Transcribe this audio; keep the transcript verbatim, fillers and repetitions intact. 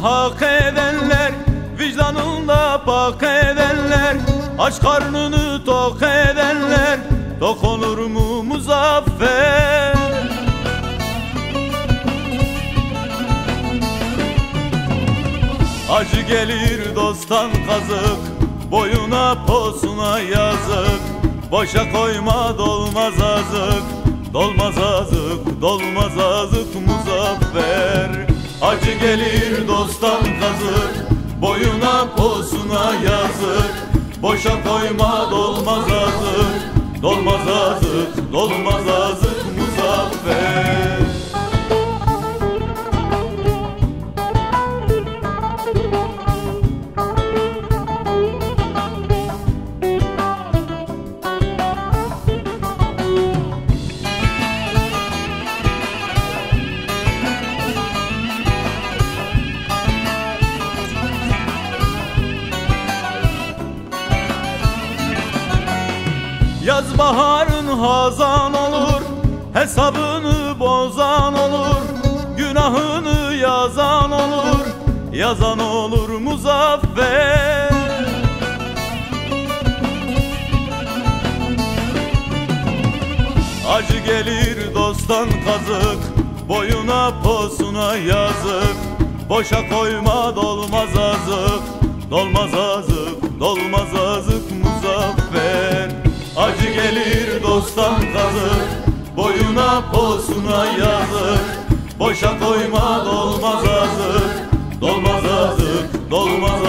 hak edenler, vicdanında bak edenler, aç karnını tok edenler, tok olur mu muzaffer? Acı gelir dosttan kazık, boyuna posuna yazık. Boşa koyma dolmaz azık, dolmaz azık, dolmaz azık muzaffer. Acı gelir dosttan kazık, boyuna posuna yazık. Boşa koyma dolmaz azık, dolmaz azık, dolmaz azık muzaffer. Yaz baharın hazan olur, hesabını bozan olur, günahını yazan olur, yazan olur muzaffer. Acı gelir dosttan kazık, boyuna posuna yazık. Boşa koyma dolmaz azık, dolmaz azık, dolmaz azık muzaffer. Acı gelir dosttan kazık, boyuna posuna yazık. Boşa koyma dolmaz azık, dolmaz azık, dolmaz